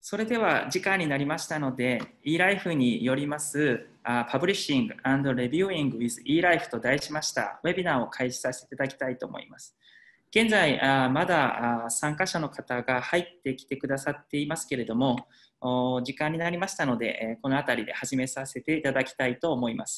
それでは時間になりましたので、eLife によりますPublishing and Reviewing with eLife と題しましたウェビナーを開始させていただきたいと思います。現在、まだ参加者の方が入ってきてくださっていますけれども、時間になりましたので、このあたりで始めさせていただきたいと思います。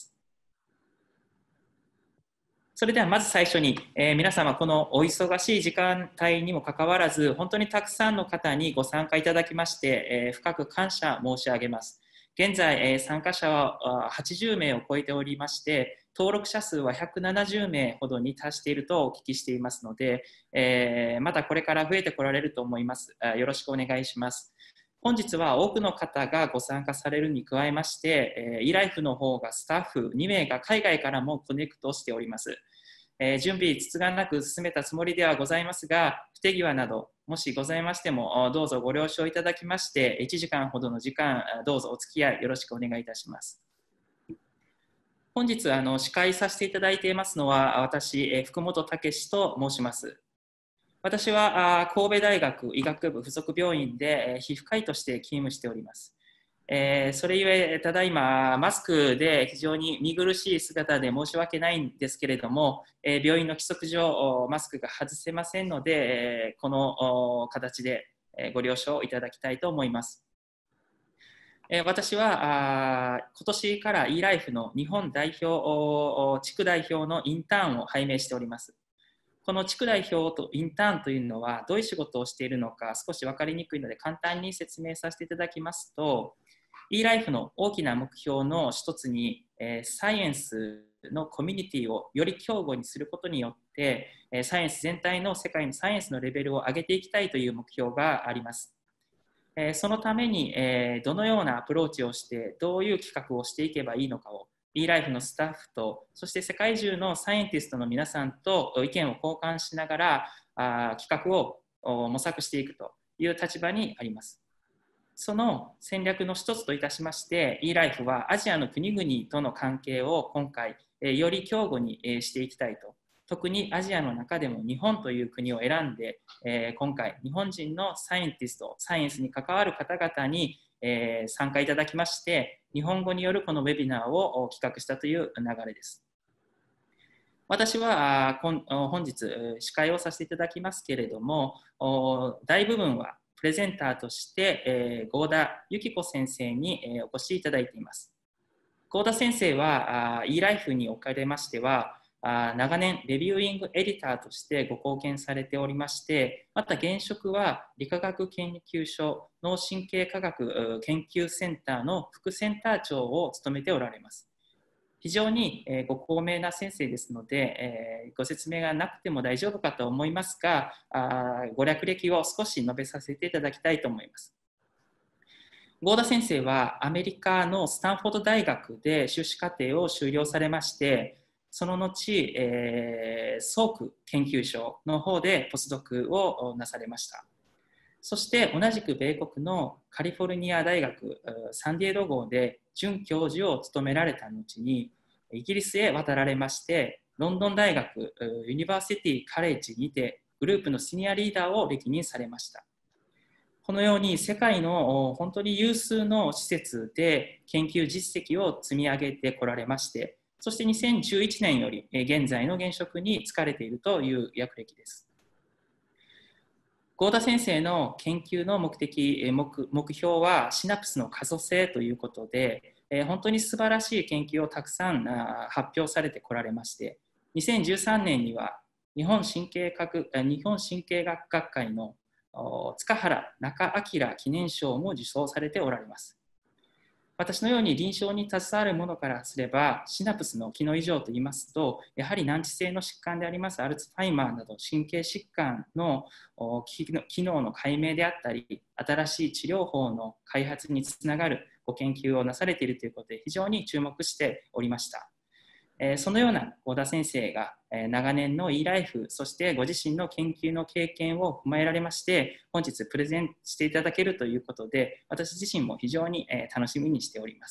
それではまず最初に、皆様このお忙しい時間帯にもかかわらず、本当にたくさんの方にご参加いただきまして、深く感謝申し上げます。現在、参加者は80名を超えておりまして、登録者数は170名ほどに達しているとお聞きしていますので、またこれから増えてこられると思います。よろしくお願いします。本日は多くの方がご参加されるに加えまして、eLife の方がスタッフ2名が海外からもコネクトしております。準備つつがなく進めたつもりではございますが、不手際などもしございましても、どうぞご了承いただきまして、1時間ほどの時間、どうぞお付き合いよろしくお願いいたします。本日司会させていただいていますのは、私、福本武と申します。私は神戸大学医学部附属病院で皮膚科医として勤務しております。それゆえ、ただいまマスクで非常に見苦しい姿で申し訳ないんですけれども、病院の規則上マスクが外せませんので、この形でご了承いただきたいと思います。私は今年から eLife の日本代表、地区代表のインターンを拝命しております。この地区代表とインターンというのはどういう仕事をしているのか少し分かりにくいので簡単に説明させていただきますと、eLife の大きな目標の一つに、サイエンスのコミュニティをより強固にすることによって、サイエンス全体の世界のサイエンスのレベルを上げていきたいという目標があります。そのために、どのようなアプローチをしてどういう企画をしていけばいいのかをeLife のスタッフと、そして世界中のサイエンティストの皆さんと意見を交換しながら企画を模索していくという立場にあります。その戦略の一つといたしまして、eLife はアジアの国々との関係を今回より強固にしていきたいと。特にアジアの中でも日本という国を選んで、今回日本人のサイエンティスト、サイエンスに関わる方々に参加いただきまして、日本語によるこのウェビナーを企画したという流れです。私は本日司会をさせていただきますけれども、大部分はプレゼンターとして合田由紀子先生にお越しいただいています。合田先生はeLifeにおかれましては、長年レビューイングエディターとしてご貢献されておりまして、また現職は理化学研究所脳神経科学研究センターの副センター長を務めておられます。非常にご高名な先生ですので、ご説明がなくても大丈夫かと思いますが、ご略歴を少し述べさせていただきたいと思います。合田先生はアメリカのスタンフォード大学で修士課程を修了されまして、その後、ソーク研究所の方でポスドクをなされました。そして同じく米国のカリフォルニア大学サンディエゴ号で准教授を務められた後にイギリスへ渡られまして、ロンドン大学ユニバーシティカレッジにてグループのシニアリーダーを歴任されました。このように世界の本当に有数の施設で研究実績を積み上げてこられまして、そして2011年より現在の現職に就かれているという役歴です。合田先生の研究の目標はシナプスの可塑性ということで、本当に素晴らしい研究をたくさん発表されてこられまして、2013年には日本神経学学会の塚原中明記念賞も受賞されておられます。私のように臨床に携わる者からすれば、シナプスの機能異常といいますと、やはり難治性の疾患でありますアルツハイマーなど神経疾患の機能の解明であったり、新しい治療法の開発につながるご研究をなされているということで非常に注目しておりました。そのような合田先生が長年のeLife、そしてご自身の研究の経験を踏まえられまして、本日プレゼンしていただけるということで、私自身も非常に楽しみにしております。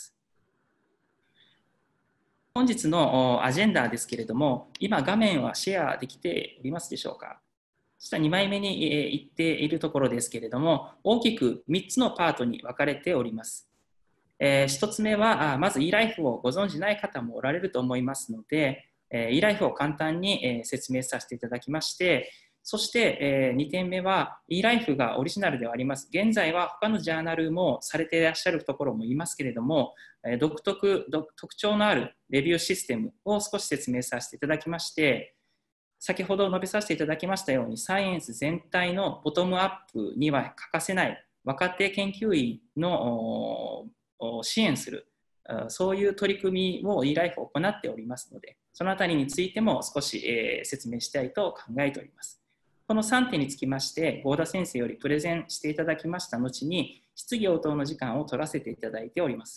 本日のアジェンダですけれども、今画面はシェアできておりますでしょうか。 そしたら2枚目に言っているところですけれども、大きく3つのパートに分かれております。1つ目は、まず eLife をご存じない方もおられると思いますので、eLife を簡単に説明させていただきまして、そして2点目は eLife がオリジナルではあります。現在は他のジャーナルもされていらっしゃるところもいますけれども、特徴のあるレビューシステムを少し説明させていただきまして、先ほど述べさせていただきましたように、サイエンス全体のボトムアップには欠かせない若手研究員の支援する、そういう取り組みを eLife を行っておりますので、そのあたりについても少し説明したいと考えております。この3点につきまして、合田先生よりプレゼンしていただきました後に、質疑応答の時間を取らせていただいております。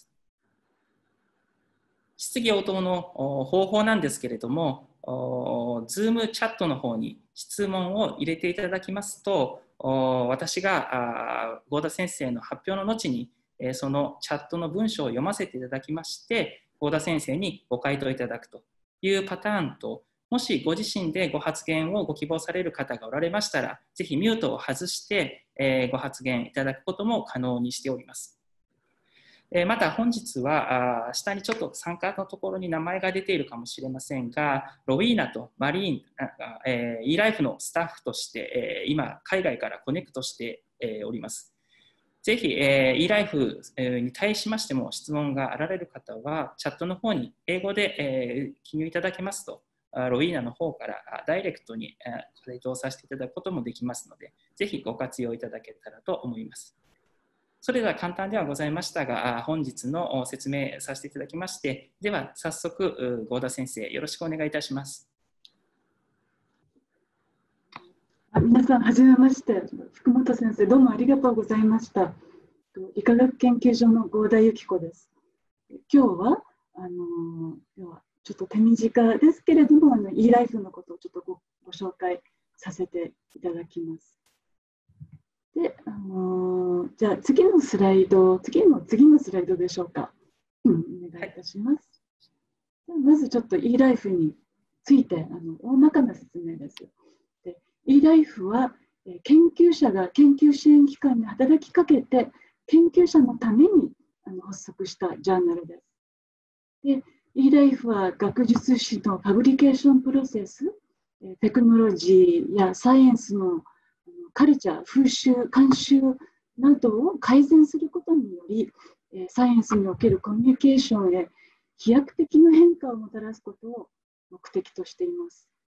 質疑応答の方法なんですけれども、Zoom チャットの方に質問を入れていただきますと、私が合田先生の発表の後に、そのチャットの文章を読ませていただきまして、合田先生にご回答いただくというパターンと、もしご自身でご発言をご希望される方がおられましたら、ぜひミュートを外して、ご発言いただくことも可能にしております。また本日は下にちょっと参加のところに名前が出ているかもしれませんが、ロウィーナとマリーンが eLife のスタッフとして今海外からコネクトしております。ぜひ eLife に対しましても質問があられる方はチャットの方に英語で記入いただけますと、ロウィーナの方からダイレクトに回答させていただくこともできますので、ぜひご活用いただけたらと思います。それでは簡単ではございましたが、本日の説明させていただきまして、では早速、合田先生、よろしくお願いいたします。 皆さん、はじめまして。福本先生、どうもありがとうございました。理化学研究所の合田由紀子です。今日は、ちょっと手短ですけれども、eLife のことをちょっとご紹介させていただきます。で、じゃあ次のスライドでしょうか。お願いいたします。はい、まずちょっと eLife について大まかな説明です。で eLife は研究者が研究支援機関に働きかけて研究者のために発足したジャーナルです。で eLife は学術誌のパブリケーションプロセス、テクノロジーやサイエンスのカルチャー、風習、慣習などを改善することにより、サイエンスにおけるコミュニケーションへ飛躍的な変化をもたらすことを目的としています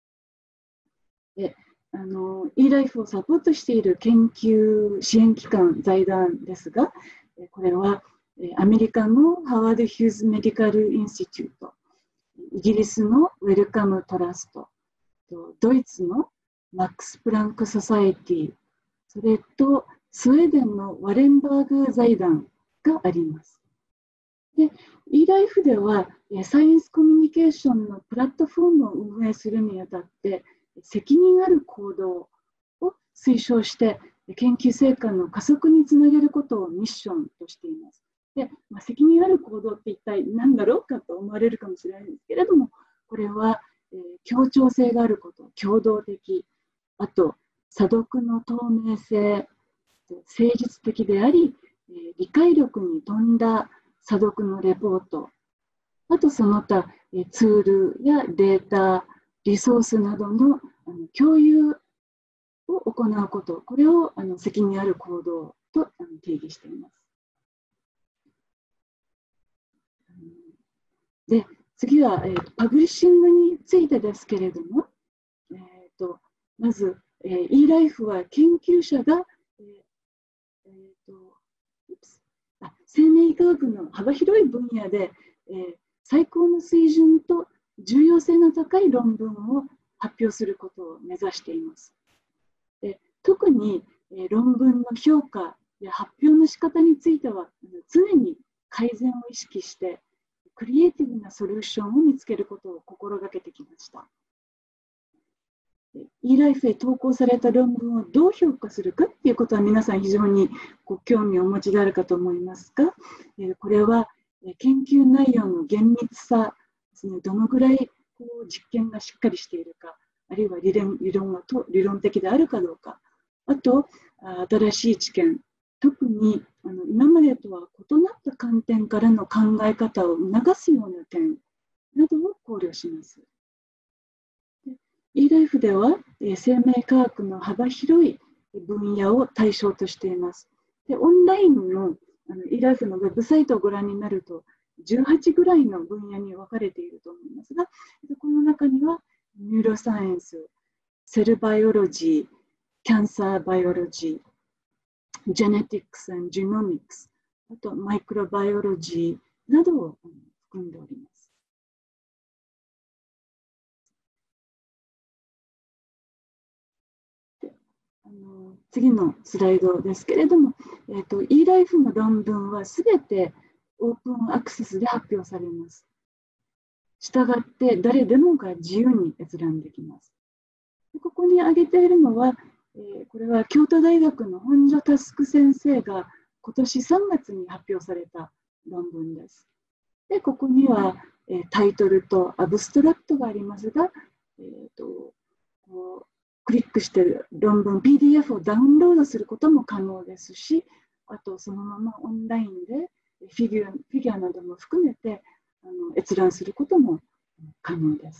。eLife をサポートしている研究支援機関、財団ですが、これはアメリカのハワード・ヒューズ・メディカル・インスティテュート、イギリスのウェルカム・トラスト、ドイツのマックス・プランク・ソサエティ、それとスウェーデンのワレンバーグ財団があります。で、eLife ではサイエンスコミュニケーションのプラットフォームを運営するにあたって責任ある行動を推奨して研究成果の加速につなげることをミッションとしています。で、責任ある行動って一体何だろうかと思われるかもしれないんですけれども、これは協調性があること、共同的、あと査読の透明性、誠実的であり、理解力に富んだ査読のレポート、あとその他ツールやデータ、リソースなどの共有を行うこと、これを責任ある行動と定義しています。で、次はパブリッシングについてですけれども、まずeLife は研究者が、生命医学の幅広い分野で、最高の水準と重要性の高い論文を発表することを目指しています。で、特に、論文の評価や発表の仕方については常に改善を意識してクリエイティブなソリューションを見つけることを心がけてきました。eLife へ投稿された論文をどう評価するかということは皆さん非常にご興味をお持ちであるかと思いますが、これは研究内容の厳密さですね、どのぐらい実験がしっかりしているか、 あるいは理論的であるかどうか、あと、新しい知見、特に今までとは異なった観点からの考え方を促すような点などを考慮します。eLife では、生命科学の幅広い分野を対象としています。でオンラインのeLife のウェブサイトをご覧になると、18ぐらいの分野に分かれていると思いますが、この中にはニューロサイエンス、セルバイオロジー、キャンサーバイオロジー、ジェネティクス&ジェノミクス、あとマイクロバイオロジーなどを含んでおります。次のスライドですけれども、eLife の論文はすべてオープンアクセスで発表されます。したがって誰でもが自由に閲覧できます。ここに挙げているのは、これは京都大学の本庶佑先生が今年3月に発表された論文です。でここにはタイトルとアブストラクトがありますが、クリックして論文 PDF をダウンロードすることも可能ですし、あとそのままオンラインでフィギュアなども含めて閲覧することも可能です。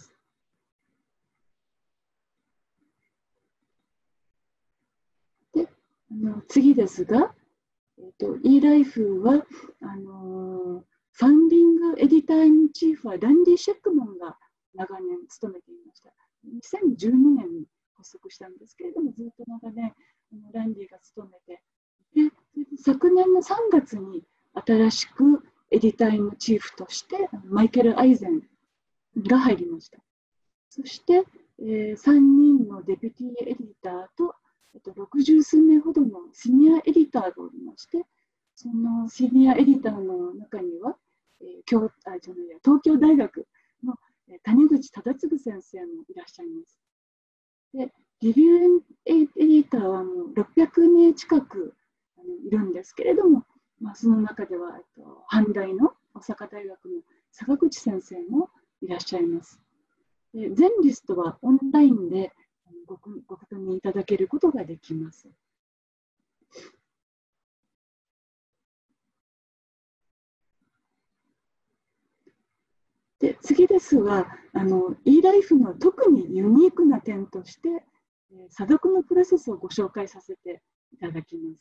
で次ですが、eLife はファンディングエディターインチーフはランディ・シェックマンが長年務めていました。2012年に発足したんですけれども、ずっと長年ランディが務めて、で昨年の3月に新しくエディターインチーフとしてマイケル・アイゼンが入りました。そして、3人のデピュティエディターと60数名ほどのシニアエディターがおりまして、そのシニアエディターの中には、東京大学の谷口忠次先生もいらっしゃいます。でリビューエディターはもう600名近くいるんですけれども、その中では阪大の大阪大学の坂口先生もいらっしゃいます。で全リストはオンラインでご確認いただけることができます。で次ですが、eLife の特にユニークな点として、査読のプロセスをご紹介させていただきます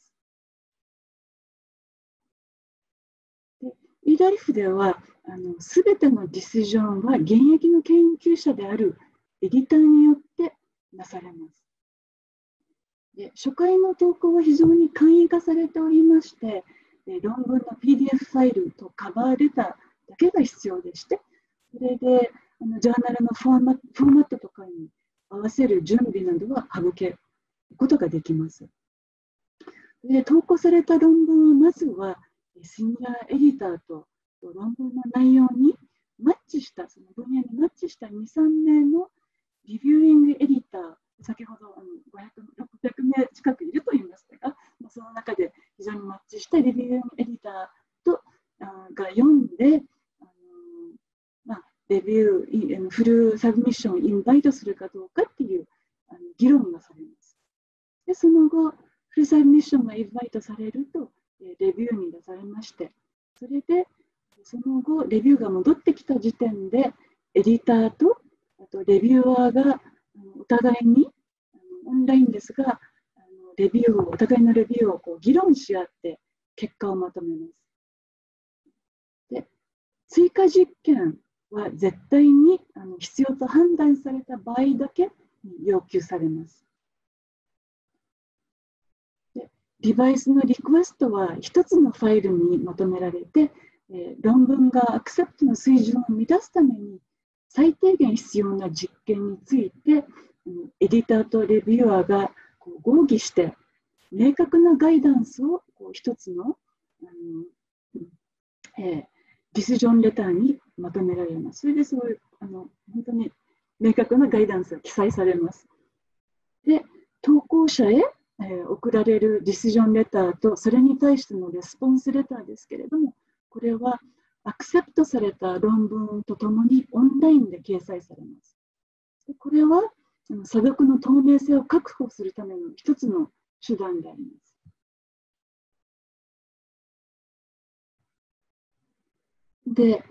。eLife ではすべてのディシジョンは現役の研究者であるエディターによってなされます。で初回の投稿は非常に簡易化されておりまして、論文の PDF ファイルとカバーレターだけが必要でして、それでジャーナルのフォーマットとかに合わせる準備などは省けることができます。で投稿された論文はまずはシニアエディターと論文の内容にマッチした、その分野にマッチした2、3名のリビューイングエディター、先ほど600名近くいると言いましたが、その中で非常にマッチしたリビューイングエディターとが読んで、レビュー、フルサブミッションをインバイトするかどうかっていう議論がされます。でその後、フルサブミッションがインバイトされると、レビューに出されまして、それでその後、レビューが戻ってきた時点で、エディターとあとレビュアーがお互いにオンラインですが、お互いのレビューを議論し合って結果をまとめます。で追加実験は絶対に必要と判断された場合だけ要求されます。でデバイスのリクエストは一つのファイルにまとめられて、論文がアクセプトの水準を満たすために最低限必要な実験についてエディターとレビュアーが合議して明確なガイダンスを一つの、ディシジョンレターにまとめられます。それでそういう本当に明確なガイダンスが記載されます。で投稿者へ送られるディシジョンレターとそれに対してのレスポンスレターですけれども、これはアクセプトされた論文とともにオンラインで掲載されます。でこれは査読の透明性を確保するための一つの手段であります。で、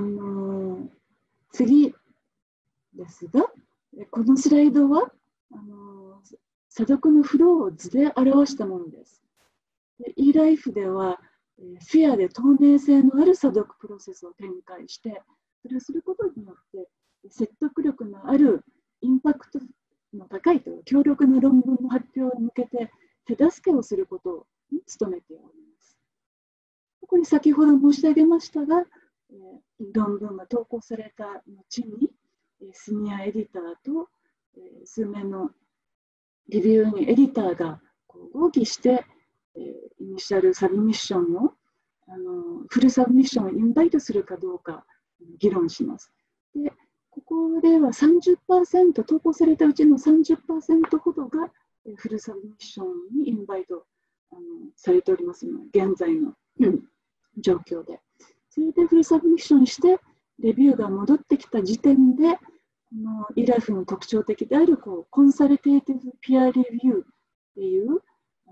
次ですが、このスライドは査読のフローを図で表したものです。eLife では、フェアで透明性のある査読プロセスを展開して、それをすることによって、説得力のあるインパクトの高いと強力な論文の発表に向けて手助けをすることに努めております。ここに先ほど申し上げましたが、論文が投稿された後に、シニアエディターと、数名のリビューイングエディターが合議して、イニシャルサブミッションをフルサブミッションをインバイトするかどうか議論します。でここでは 30%、投稿されたうちの 30% ほどがフルサブミッションにインバイトされておりますので、現在の状況で。それでフルサブミッションして、レビューが戻ってきた時点で、eLife の特徴的であるコンサルテーティブピアレビューっていう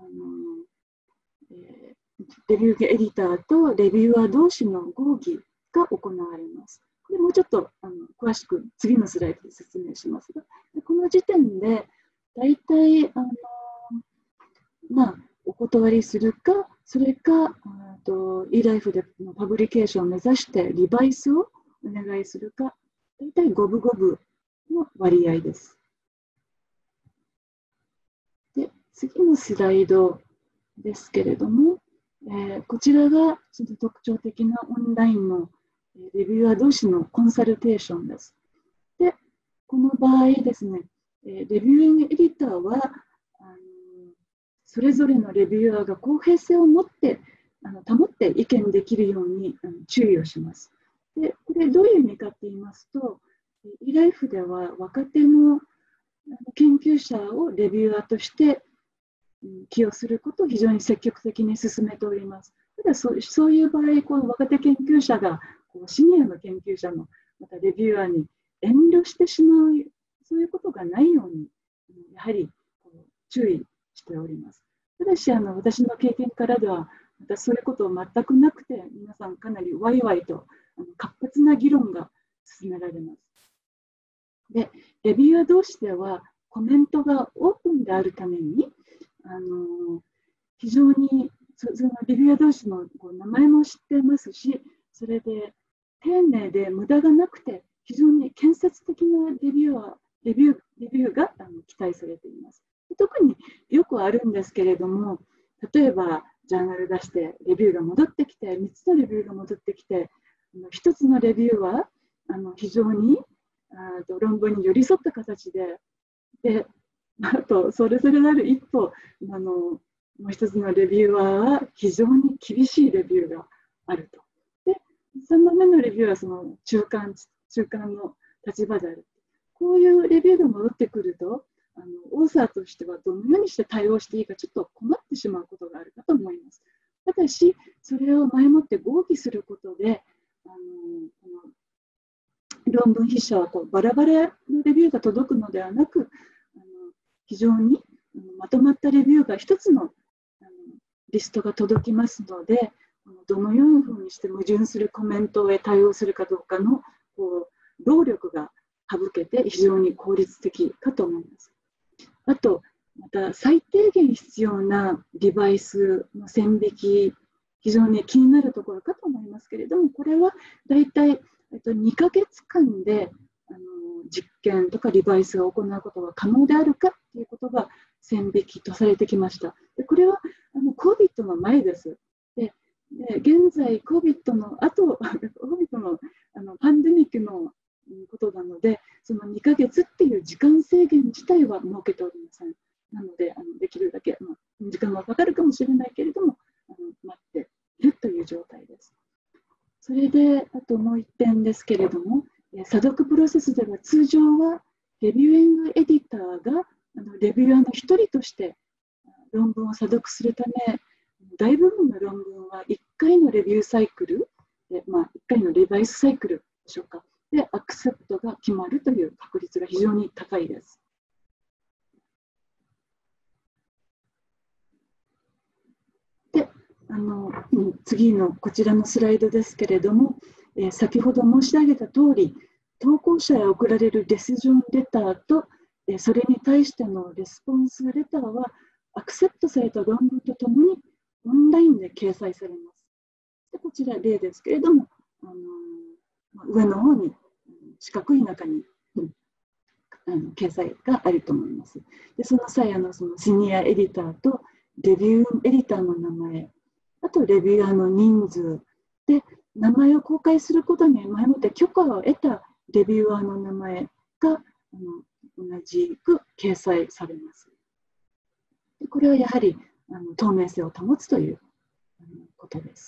レビューエディターとレビューアー同士の合議が行われます。これもうちょっと詳しく次のスライドで説明しますが、この時点で大体お断りするか、それかeLife でのパブリケーションを目指してリバイスをお願いするか、大体五分五分の割合です。で、次のスライドですけれども、こちらがその特徴的なオンラインのレビューアー同士のコンサルテーションです。で、この場合ですね、レビューイングエディターはそれぞれのレビューアーが公平性を持って保って意見できるように注意をします。で、これどういう意味かと言いますと、eLife では若手の研究者をレビューアーとして起用することを非常に積極的に進めております。ただそういう場合、若手研究者がシニアの研究者のまたレビューアーに遠慮してしまう、そういうことがないように、やはり注意しております。ただし、私の経験からでは、またそういうことは全くなくて、皆さんかなりワイワイと活発な議論が進められます。で、レビューアー同士ではコメントがオープンであるために、非常にそのレビューアー同士の名前も知ってますし、それで丁寧で無駄がなくて、非常に建設的なレビューが期待されています。特によくあるんですけれども、例えばジャーナル出してレビューが戻ってきて、3つのレビューが戻ってきて、1つのレビューは非常に論文に寄り添った形で、あとそれぞれなる一歩、もう一つのレビューは非常に厳しいレビューがあると。で、3番目のレビューはその中間の立場である。こういうレビューが戻ってくると、オーサーとしてはどのようにして対応していいかちょっと困ってしまうことがあるかと思います。ただし、それを前もって合議することで、論文筆者はバラバラのレビューが届くのではなく、非常にまとまったレビューが一つのリストが届きますので、どのようなふうにして矛盾するコメントへ対応するかどうかの労力が省けて非常に効率的かと思います。あと、また最低限必要なデバイスの線引き、非常に気になるところかと思いますけれども、これはだいたい2ヶ月間で実験とかリバイスを行うことが可能であるかということが線引きとされてきました。でこれはCOVID の前です。で現在 COVID の後COVID のパンデミックのことなので、その2ヶ月っていう時間制限自体は設けておりません。なので、できるだけ、時間はかかるかもしれないけれども、待っているという状態です。それで、あともう一点ですけれども、査読プロセスでは通常はレビューイングエディターがレビューアーの一人として論文を査読するため、大部分の論文は1回のレビューサイクル、1回のリバイスサイクルでしょうか。で、アクセプトが決まるという確率が非常に高いです。 次のこちらのスライドですけれども、先ほど申し上げた通り、投稿者へ送られるデシジョンレターと、それに対してのレスポンスレターは、アクセプトされた論文とともにオンラインで掲載されます。でこちら例ですけれども、上の方に四角い中に掲載があると思います。でその際そのシニアエディターとレビューエディターの名前、あとレビュアーの人数で、名前を公開することに前もって許可を得たレビュアーの名前が同じく掲載されます。でこれはやはり透明性を保つということです。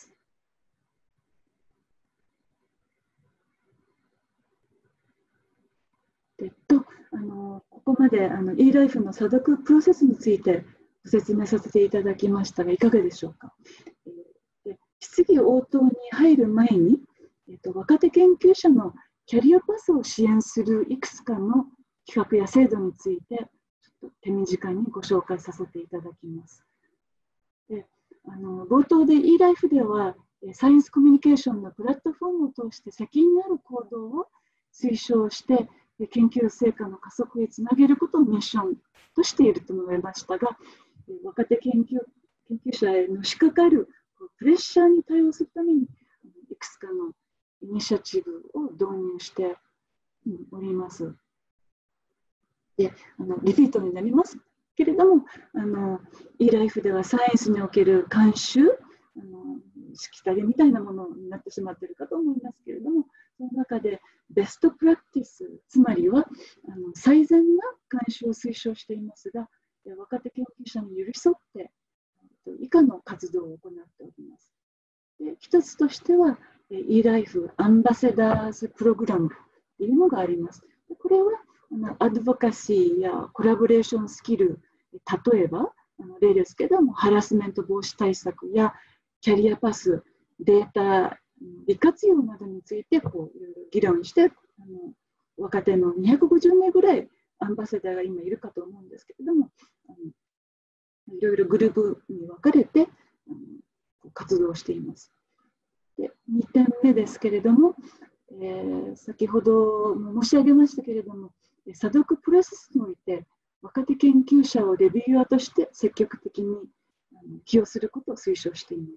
ここまでeLife の査読プロセスについてご説明させていただきましたが、いかがでしょうか。質疑応答に入る前に、若手研究者のキャリアパスを支援するいくつかの企画や制度について、ちょっと手短にご紹介させていただきます。で冒頭でeLifeでは、サイエンスコミュニケーションのプラットフォームを通して責任ある行動を推奨して、研究成果の加速へつなげることをミッションとしていると述べましたが、若手研究者へのしかかるプレッシャーに対応するために、いくつかのイニシアチブを導入しております。でリピートになりますけれども、eLife ではサイエンスにおける慣習、しきたりみたいなものになってしまっているかと思いますけれども、その中でベストプラクティス、つまりは最善な慣習を推奨していますが、若手研究者に寄り添って以下の活動を行っております。で一つとしては、eLife アンバセダーズプログラムというのがあります。でこれはアドボカシーやコラボレーションスキル、例えば例ですけれども、ハラスメント防止対策やキャリアパス、データ利活用などについていろいろ議論して、若手の250名ぐらいアンバサダーが今いるかと思うんですけれども、いろいろグループに分かれて活動しています。で2点目ですけれども、先ほども申し上げましたけれども、査読プロセスにおいて若手研究者をレビューアーとして積極的に起用することを推奨しています。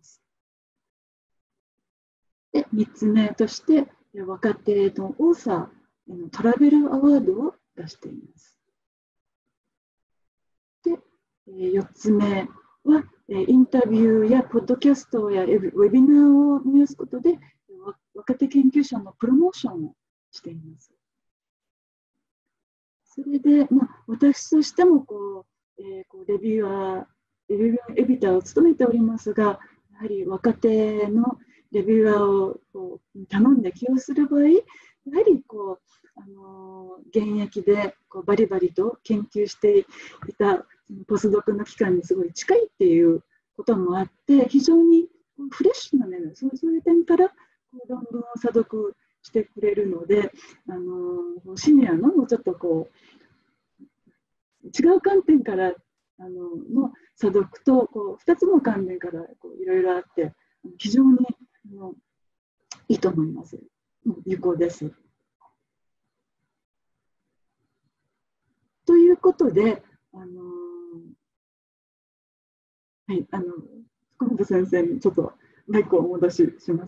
で3つ目として、若手のオーサーのトラベルアワードを出しています。で4つ目は、インタビューやポッドキャストやウェビナーを催すことで、若手研究者のプロモーションをしています。それで、私としてもレビューエディターを務めておりますが、やはり若手のレビューアーを頼んで起用する場合、やはり現役でバリバリと研究していたポスドクの期間にすごい近いっていうこともあって、非常にフレッシュな面、そういう点から論文を査読してくれるので、シニアのもうちょっと違う観点からの査読と2つの観点からいろいろあって、非常にいいと思います。有効です。ということで、はい、福本先生にちょっとマイクをお戻しします。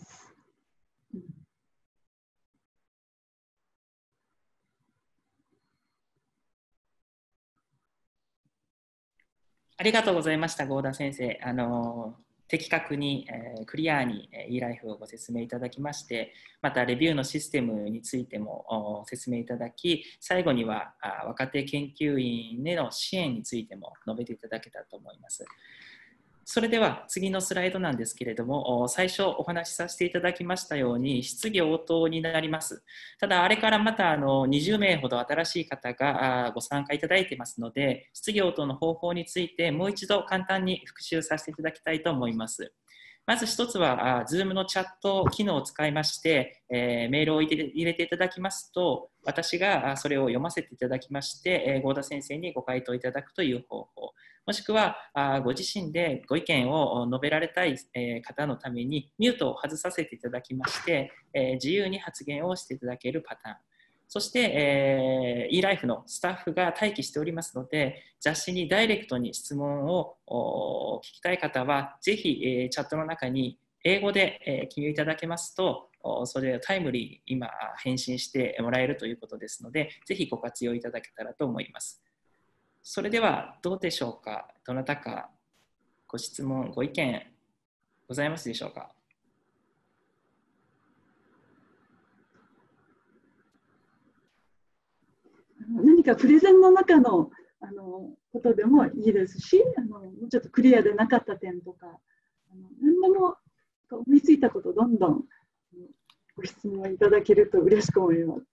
ありがとうございました、合田先生。的確に、クリアに eLife をご説明いただきまして、またレビューのシステムについても説明いただき、最後には若手研究員への支援についても述べていただけたと思います。それでは次のスライドなんですけれども、最初お話しさせていただきましたように質疑応答になります。ただあれからまた20名ほど新しい方がご参加いただいていますので、質疑応答の方法についてもう一度簡単に復習させていただきたいと思います。 まず一つは、Zoom のチャット機能を使いまして、メールを入れていただきますと、私がそれを読ませていただきまして、合田先生にご回答いただくという方法。もしくは、ご自身でご意見を述べられたい方のために、ミュートを外させていただきまして、自由に発言をしていただけるパターン。そして、eLife のスタッフが待機しておりますので、雑誌にダイレクトに質問を聞きたい方は、ぜひ、チャットの中に英語で、記入いただけますと、それをタイムリー今返信してもらえるということですので、ぜひご活用いただけたらと思います。それではどうでしょうか。どなたかご質問、ご意見ございますでしょうか。 何かプレゼンの中のことでもいいですし、もうちょっとクリアでなかった点とか、何でも思いついたことどんどんご質問いただけると嬉しく思います。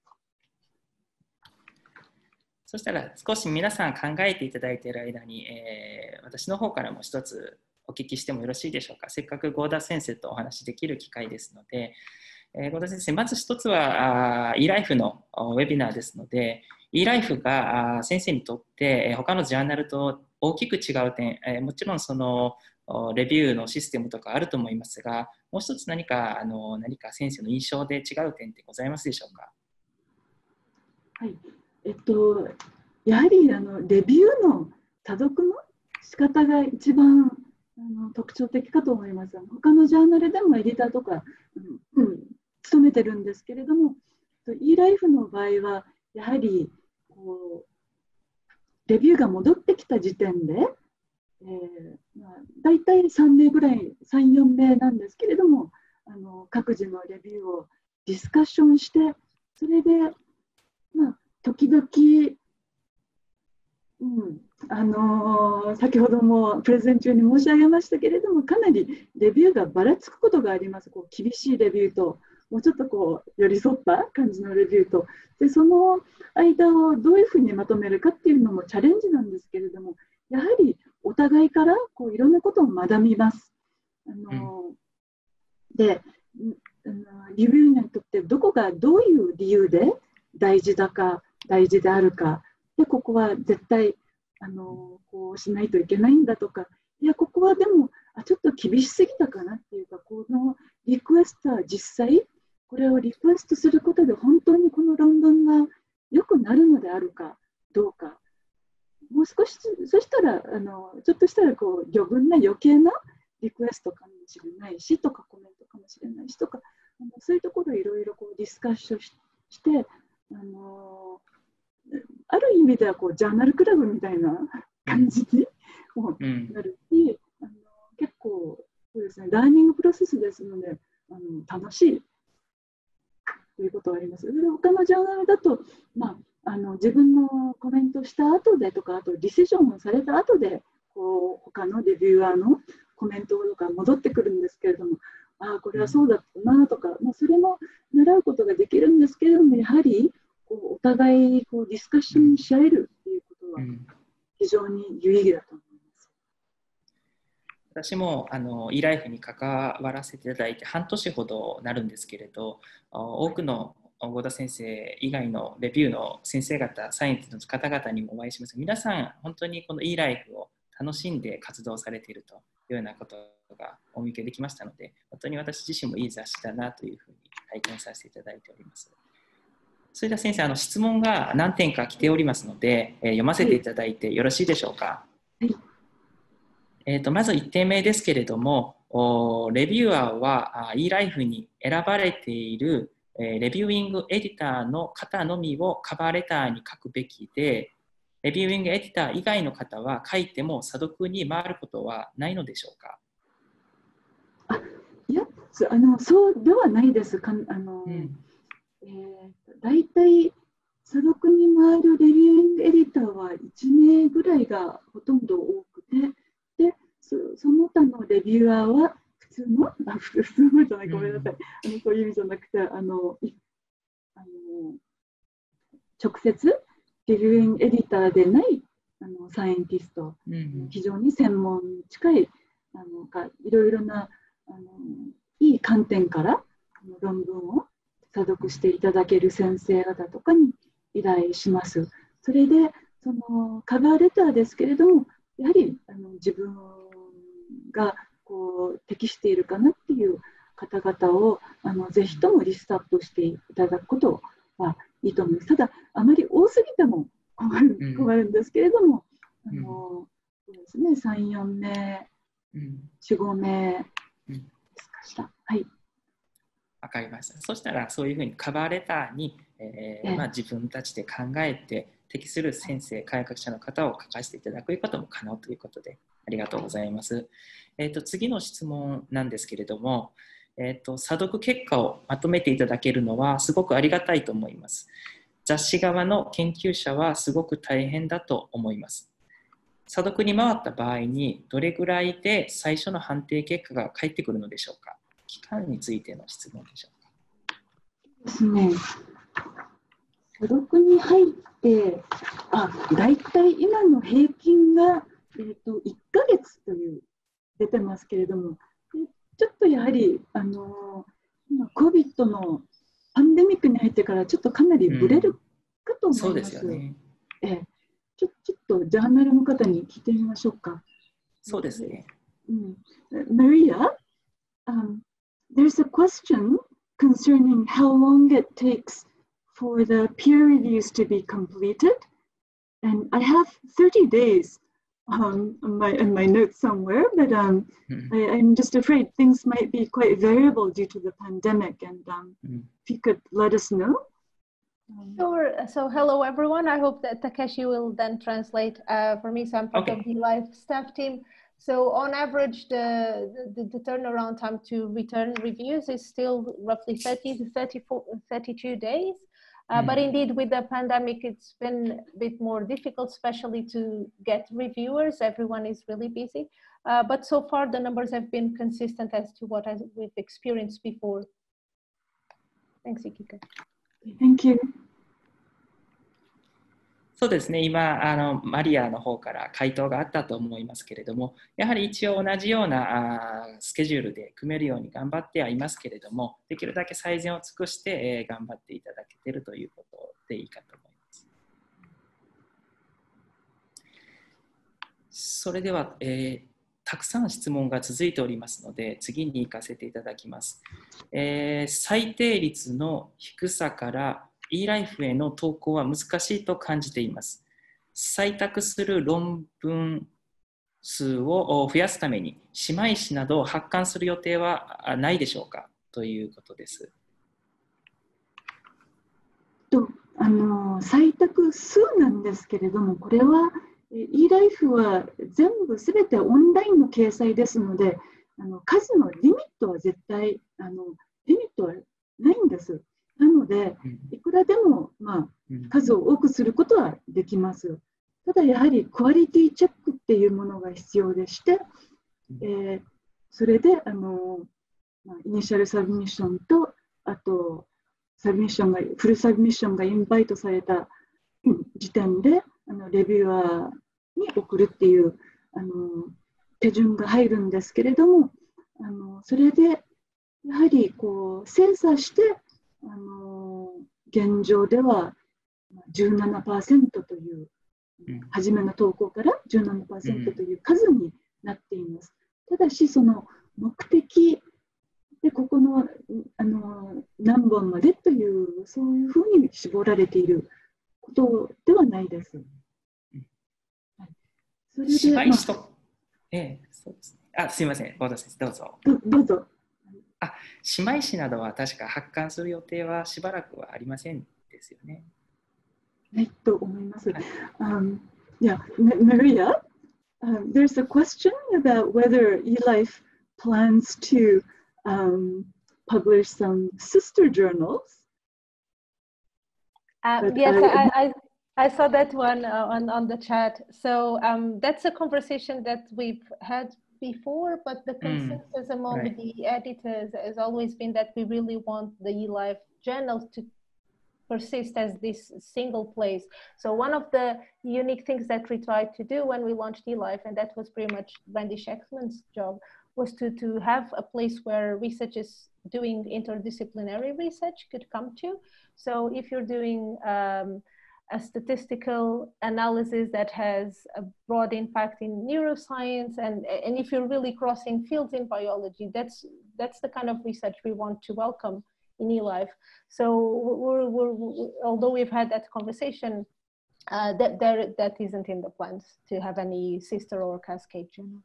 そしたら少し皆さん考えていただいている間に、私の方からも一つお聞きしてもよろしいでしょうか。せっかく合田先生とお話しできる機会ですので、合田先生、まず一つはeLife のウェビナーですので、eLife が先生にとって他のジャーナルと大きく違う点、もちろんそのレビューのシステムとかあると思いますが、もう一つ何か先生の印象で違う点ってございますでしょうか。 はい、やはりレビューの多読の仕方が一番特徴的かと思います。他のジャーナルでもエディターとか、務めてるんですけれども、eLife の場合はやはりレビューが戻ってきた時点で、だいたい3名ぐらい、3、4名なんですけれども、各自のレビューをディスカッションして、それで、時々、先ほどもプレゼン中に申し上げましたけれども、かなりレビューがばらつくことがあります。厳しいレビューと、もうちょっと寄り添った感じのレビューと、でその間をどういうふうにまとめるかっていうのもチャレンジなんですけれども、やはりお互いからいろんなことを学びます。で、リビューにとってどこがどういう理由で大事だか、大事であるか、でここは絶対こうしないといけないんだとか、いやここはでもちょっと厳しすぎたかなっていうか、このリクエストは実際これをリクエストすることで本当にこの論文が良くなるのであるかどうか、もう少し、そしたらちょっとしたら余分な余計なリクエストかもしれないしとか、コメントかもしれないしとか、そういうところをいろいろディスカッションして、ある意味ではジャーナルクラブみたいな感じになるし、結構そうですね、ラーニングプロセスですので楽しいということはあります。他のジャーナルだと、自分のコメントした後でとか、あとディシジョンをされた後で他のレビューアーのコメントとか戻ってくるんですけれども、これはそうだったなとか、それも習うことができるんですけれども、やはりお互いディスカッションし合えるということは非常に有意義だと思います。 私もeLife に関わらせていただいて半年ほどなるんですけれど、多くの合田先生以外のレビューの先生方、サイエンティストの方々にもお会いします。皆さん本当にこの eLife を楽しんで活動されているというようなことがお見受けできましたので、本当に私自身もいい雑誌だなというふうに拝見させていただいております。それでは先生、質問が何点か来ておりますので、読ませていただいてよろしいでしょうか。はい、まず1点目ですけれども、レビューアーは eLife に選ばれているレビューイングエディターの方のみをカバーレターに書くべきで、レビューイングエディター以外の方は書いても査読に回ることはないのでしょうか。 いや、そうではないです。大体査読に回るレビューイングエディターは1名ぐらいがほとんど多くて、でその他のレビューアーは普通のじゃない、ごめんなさい、そういう意味じゃなくて直接レビューイングエディターでないサイエンティスト、非常に専門に近いいろいろないい観点から論文を査読していただける先生方とかに依頼します。それでそのカバーレターですけれども、やはり自分がこう適しているかなっていう方々をぜひともリストアップしていただくことはいいと思います。ただ、あまり多すぎても困るんですけれども、そうですね、3、4名、4、5名ですかしら。はい。 わかりました。そしたら、そういうふうにカバーレターに、自分たちで考えて、適する先生、開発者の方を書かせていただくことも可能ということで、ありがとうございます。次の質問なんですけれども、査読結果をまとめていただけるのはすごくありがたいと思います。雑誌側の研究者はすごく大変だと思います。査読に回った場合にどれぐらいで最初の判定結果が返ってくるのでしょうか。期間についての質問でしょうか。 ですね。査読に入って、だいたい今の平均が、1ヶ月という出てますけれども、ちょっとやはり今 COVID のパンデミックに入ってからちょっとかなりブレるかと思います。 そうですよね。 ちょっとジャーナルの方に聞いてみましょうか。 そうですね。 Maria, there's a question concerning how long it takes for the peer reviews to be completed, and I have 30 days in my notes somewhere, but I'm just afraid things might be quite variable due to the pandemic, and if you could let us know. Sure. So hello, everyone. I hope that Takeshi will then translate for me. So I'm part of the live staff team. So on average, the turnaround time to return reviews is still roughly 30 to 32 days. But indeed, with the pandemic, it's been a bit more difficult, especially to get reviewers. Everyone is really busy. But so far, the numbers have been consistent as to what we've experienced before. Thanks, Ikika. Thank you. そうですね、今マリアの方から回答があったと思いますけれども、やはり一応同じようなスケジュールで組めるように頑張ってはいますけれども、できるだけ最善を尽くして頑張っていただけているということでいいかと思います。それでは、たくさん質問が続いておりますので、次に行かせていただきます。最低率の低さからeLife への投稿は難しいと感じています。採択する論文数を増やすために姉妹誌などを発刊する予定はないでしょうかということです。 採択数なんですけれども、これはeLife は全部すべてオンラインの掲載ですので、数のリミットは絶対リミットはないんです。なので、いくらでも、数を多くすることはできます。ただやはりクオリティチェックっていうものが必要でして、それでイニシャルサブミッションと、あとフルサブミッションがインバイトされた時点でレビュアーに送るっていう手順が入るんですけれども、それでやはりこう精査して現状では 17% という初めの投稿から 17% という数になっています。ただしその目的でここの何本までというそういうふうに絞られていることではないです。 それで姉妹誌と、そうですね。すみません、ボード先生どうぞ。 どうぞ。 姉妹誌などは確か発刊する予定はしばらくはありませんですよね。 ないと思います。Yeah, Maria, there's a question about whether eLife plans to publish some sister journals. Yes, I saw that one on the chat. So that's a conversation that we've had before, but the consensus among the editors has always been that we really want the eLife journals to persist as this single place. So one of the unique things that we tried to do when we launched eLife, and that was pretty much Randy Sheckman's job, was to have a place where researchers doing interdisciplinary research could come to. So if you're doing a statistical analysis that has a broad impact in neuroscience, and if you're really crossing fields in biology, that's the kind of research we want to welcome in eLife. So although we've had that conversation, that isn't in the plans to have any sister or cascade journals.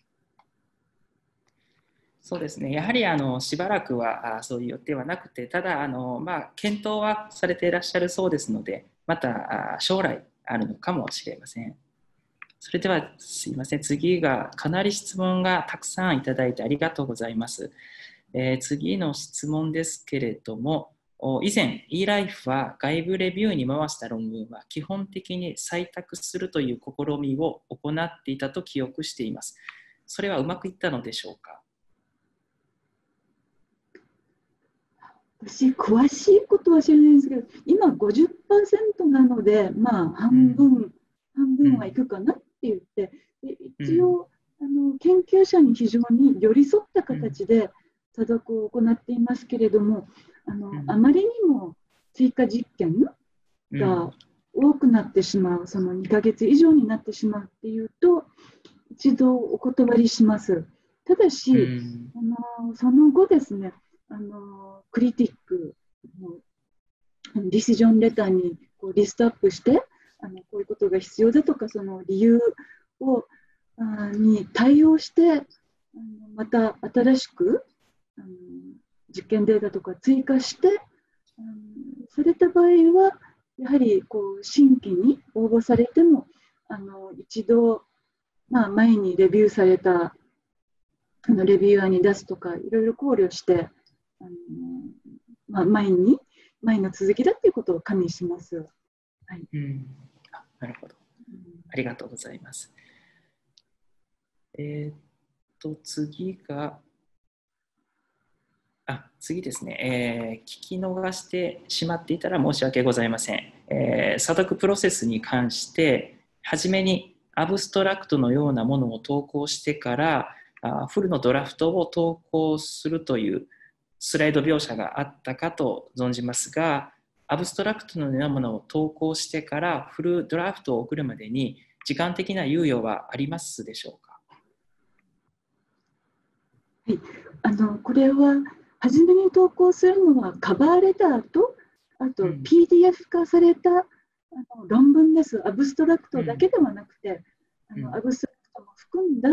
そうですね、やはりしばらくはそういう予定はなくて、ただ検討はされていらっしゃるそうですので、また将来あるのかもしれません。それではすいません、次がかなり質問がたくさんいただいてありがとうございます。次の質問ですけれども、以前 eLife は外部レビューに回した論文は基本的に採択するという試みを行っていたと記憶しています。それはうまくいったのでしょうか？ 私、詳しいことは知らないんですけど、今 50% なので、半分はいくかなって言って、一応、研究者に非常に寄り添った形で査読を行っていますけれども、あまりにも追加実験が多くなってしまう、その2ヶ月以上になってしまうっていうと、一度お断りします。ただし、その後ですね、クリティックのディシジョンレターにリストアップして、こういうことが必要だとか、その理由に対応して、また新しく実験データとか追加して、された場合は、やはり新規に応募されても、一度、前にレビューされたレビューアーに出すとか、いろいろ考慮して、前の続きだということを加味します。はい。 なるほど。ありがとうございます。次ですね、聞き逃してしまっていたら申し訳ございません。査読プロセスに関して、はじめにアブストラクトのようなものを投稿してから、フルのドラフトを投稿するというスライド描写があったかと存じますが、アブストラクトのようなものを投稿してからフルドラフトを送るまでに時間的な猶予はありますでしょうか？ はい、これは初めに投稿するのはカバーレターと、あと PDF 化された論文です。アブストラクトだけではなくて、アブストラクトも含んだ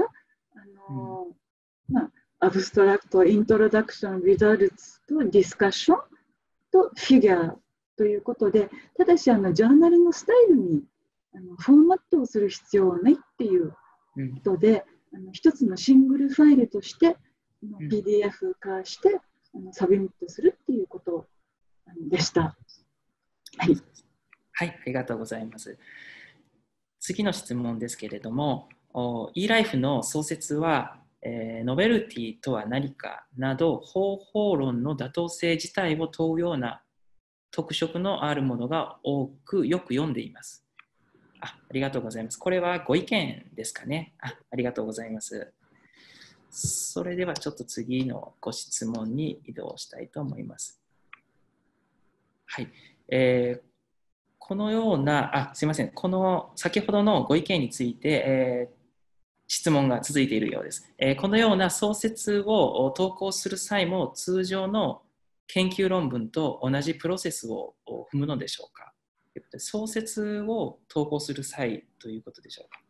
アブストラクト、イントロダクション、リザルツとディスカッションとフィギュアということで、ただしジャーナルのスタイルにフォーマットをする必要はないっていうことで、一つのシングルファイルとしてPDF 化してサブミットするっていうことでした。はい、 はい、ありがとうございます。次の質問ですけれども、eLife の創設はノベルティとは何かなど方法論の妥当性自体を問うような特色のあるものが多くよく読んでいます。ありがとうございます。これはご意見ですかね。ありがとうございます。それではちょっと次のご質問に移動したいと思います。はい。このような、すいません。この先ほどのご意見について、質問が続いているようです。このような創設を投稿する際も通常の研究論文と同じプロセスを踏むのでしょうか？創設を投稿する際ということでしょうか？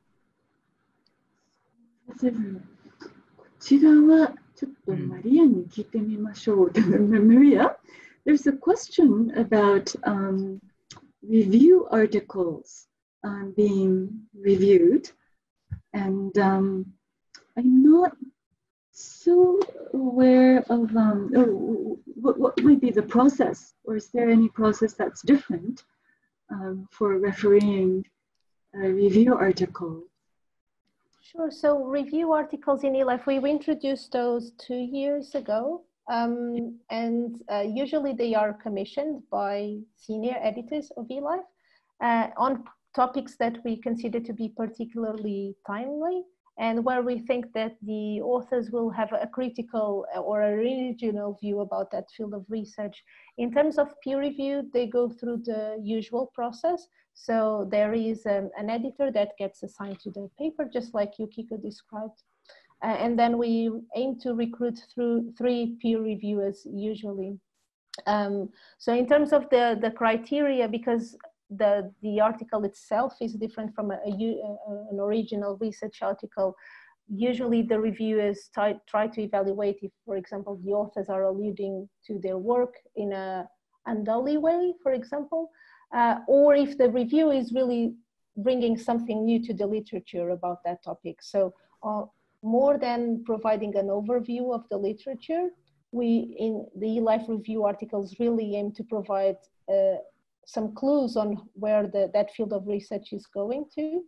こちらはちょっとマリアに聞いてみましょう。Maria, there's a question about review articles being reviewed. And I'm not so aware of what might be the process, or is there any process that's different for refereeing a review article? Sure. So review articles in eLife, we introduced those 2 years ago. And usually they are commissioned by senior editors of eLife on topics that we consider to be particularly timely and where we think that the authors will have a critical or a regional view about that field of research. In terms of peer review, they go through the usual process. So there is an editor that gets assigned to the paper, just like Yukiko described. And then we aim to recruit through 3 peer reviewers usually. So in terms of the criteria, because the article itself is different from an original research article, usually the reviewers try to evaluate if, for example, the authors are alluding to their work in a unduly way, for example, or if the review is really bringing something new to the literature about that topic. So more than providing an overview of the literature, we in the eLife review articles really aim to provide some clues on where that field of research is going to,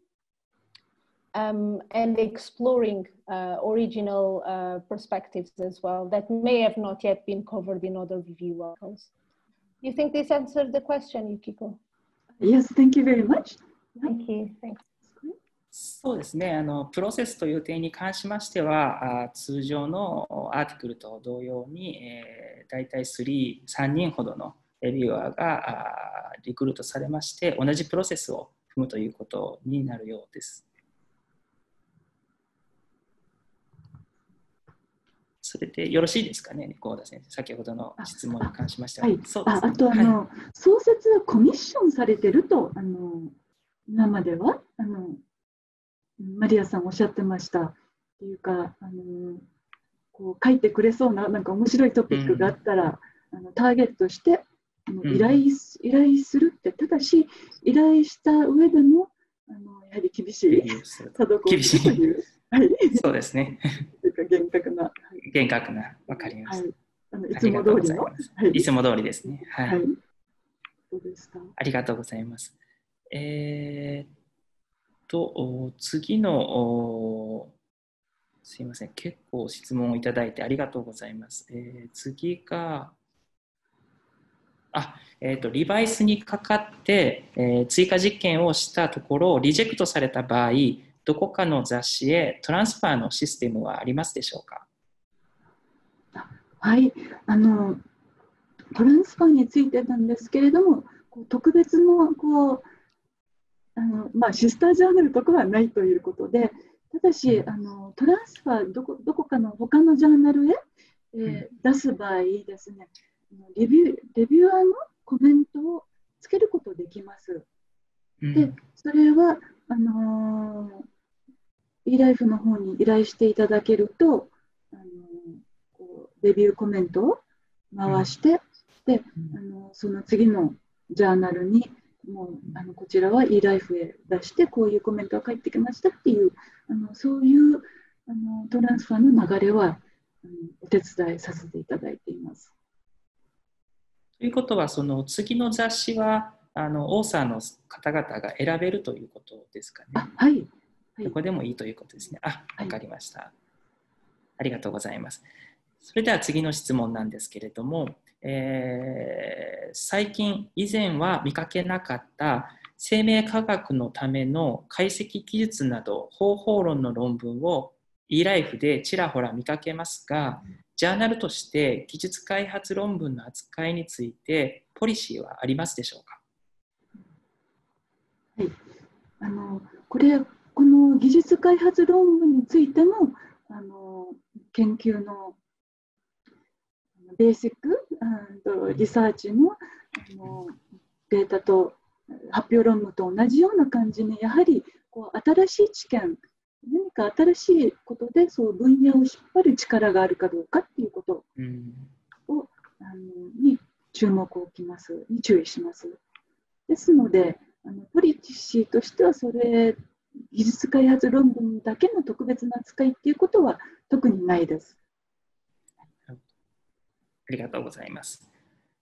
and exploring original perspectives as well that may have not yet been covered in other review articles. Do you think this answered the question, Yukiko? Yes, thank you very much. Thank you. Thanks. そうですね、プロセスという点に関しましては、通常のアーティクルと同様に、大体3人ほどのレビュアーがリクルートされまして、同じプロセスを踏むということになるようです。それでよろしいですかね、幸田先生、先ほどの質問に関しましては。 はい、 そうですね、 あと創設はコミッションされていると今まではマリアさんおっしゃってましたっていうかこう書いてくれそうななんか面白いトピックがあったら、ターゲットして依頼するって、ただし依頼した上でもやはり厳しい査読をするという、はい、 そうですね。 厳格な、 わかりました。 いつも通りの、 いつも通りですね。はい。 はい、そうでした。 ありがとうございます。次のすいません、結構質問をいただいてありがとうございます。次がリバイスにかかって、追加実験をしたところリジェクトされた場合、どこかの雑誌へトランスファーのシステムはありますでしょうか？ はい、トランスファーについてなんですけれども、特別のシスタージャーナルとかはないということで、ただしトランスファーどこかの他のジャーナルへ、出す場合ですね、レビュアーのコメントをつけることできます。で、それはeLife の方に依頼していただけると、レビューコメントを回して、でその次のジャーナルにもうこちらは eLife へ出してこういうコメントが返ってきましたっていうそういうトランスファーの流れはお手伝いさせていただいています。 ということは、その次の雑誌はオーサーの方々が選べるということですかね。 はい。 どこでもいいということですね。わかりました。ありがとうございます。それでは次の質問なんですけれども、最近以前は見かけなかった生命科学のための解析技術など方法論の論文を eLife でちらほら見かけますが、ジャーナルとして技術開発論文の扱いについてポリシーはありますでしょうか？ はい、この技術開発論文についても研究のベーシックリサーチのデータと発表論文と同じような感じに、やはり新しい知見、何か新しいことでそう分野を引っ張る力があるかどうかっていうことを、に注目を置きます、に注意します。ですのでポリシーとしては技術開発論文だけの特別な扱いっていうことは特にないです。 ありがとうございます。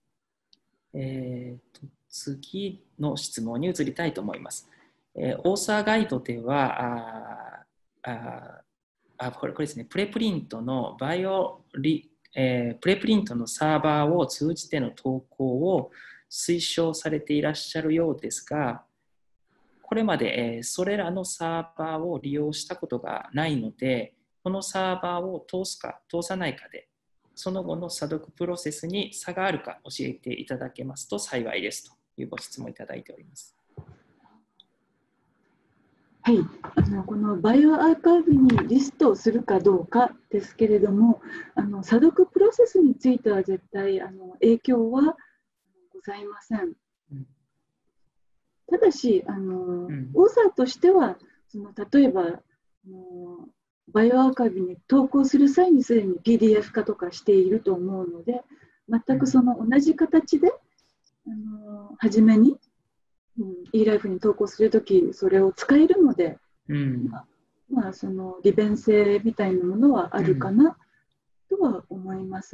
次の質問に移りたいと思います。オーサーガイドではこれですね、プレプリントのプレプリントのサーバーを通じての投稿を推奨されていらっしゃるようですが、 これまで、それらのサーバーを利用したことがないので、このサーバーを通すか通さないかで、その後の査読プロセスに差があるか教えていただけますと幸いですというご質問いただいております。 はい、このバイオアーカイブにリストをするかどうかですけれども、査読プロセスについては絶対影響はございません。ただし、オーサーとしては、例えばバイオアーカイブに投稿する際にすでに PDF 化とかしていると思うので、全くその同じ形で、初めに、eLife に投稿するとき、それを使えるので、その利便性みたいなものはあるかなとは思います。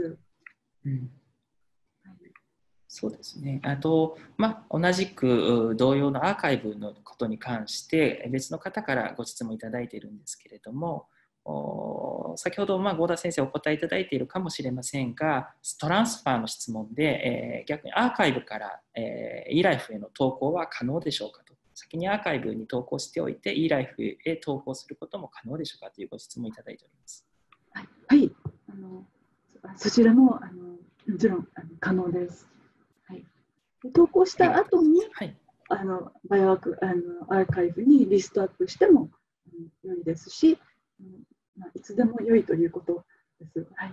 そうですね。あと、同じく同様のアーカイブのことに関して別の方からご質問いただいているんですけれども、先ほど合田先生お答えいただいているかもしれませんが、トランスファーの質問で、逆にアーカイブから、eLife への投稿は可能でしょうかと。先にアーカイブに投稿しておいて eLife へ投稿することも可能でしょうかというご質問いただいております。 はい、そちらももちろん可能です。投稿した後に、バイオアーカイブにリストアップしても良いですし、いつでも良いということです。あ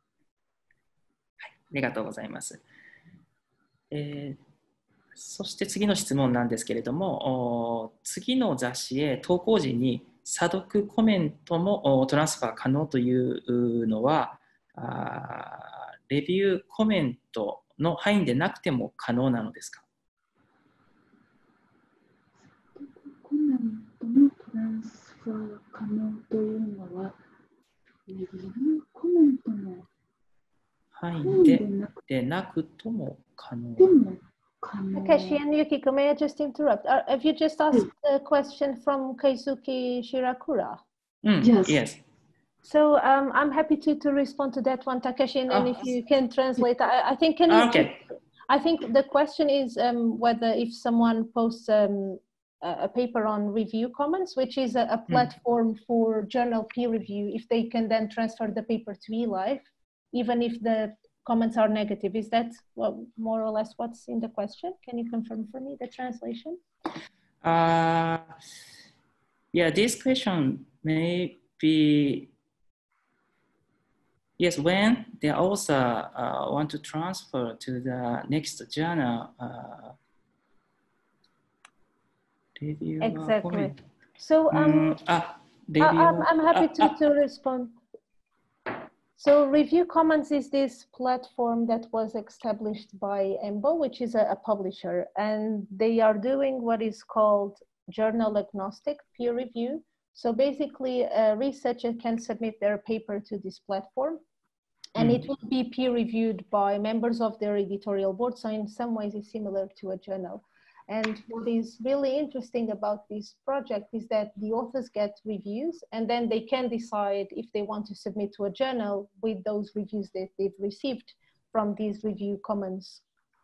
りがとうございます。そして次の質問なんですけれども、次の雑誌へ投稿時に査読コメントもトランスファー可能というのは、レビューコメントの範囲でなくても可能なのですか？ コメントのトランスファー可能というのは、レビューコメントの範囲でなくとも可能。 Takeshi and Yukiko, may I just interrupt? Have you just asked a question from Keisuke Shirakura? Yes. So I'm happy to respond to that one, Takeshi, and then if you can translate, I think I think the question is whether if someone posts a paper on review comments, which is a platform for journal peer review, if they can then transfer the paper to eLife, even if the comments are negative. Is that more or less what's in the question? Can you confirm for me the translation? Yeah, this question may be, yes, when the author want to transfer to the next journal, review exactly. So I'm happy to respond. So Review Commons is this platform that was established by EMBO, which is a publisher, and they are doing what is called journal agnostic peer review. So basically a researcher can submit their paper to this platform and it will be peer reviewed by members of their editorial board. So in some ways it's similar to a journal. And what is really interesting about this project is that the authors get reviews and then they can decide if they want to submit to a journal with those reviews that they've received from these Review Commons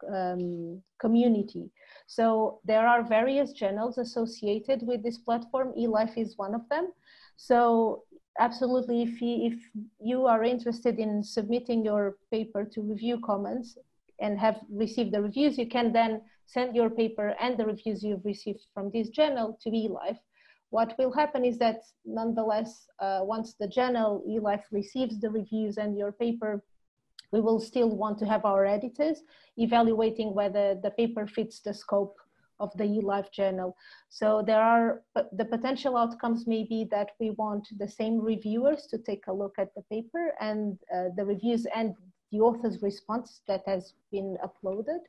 community. So there are various journals associated with this platform. eLife is one of them. So absolutely, if you are interested in submitting your paper to Review Commons and have received the reviews, you can then send your paper and the reviews you've received from this journal to eLife. What will happen is that nonetheless, once the journal eLife receives the reviews and your paper, we will still want to have our editors evaluating whether the paper fits the scope of the eLife journal. So there are, the potential outcomes may be that we want the same reviewers to take a look at the paper and the reviews and the author's response that has been uploaded.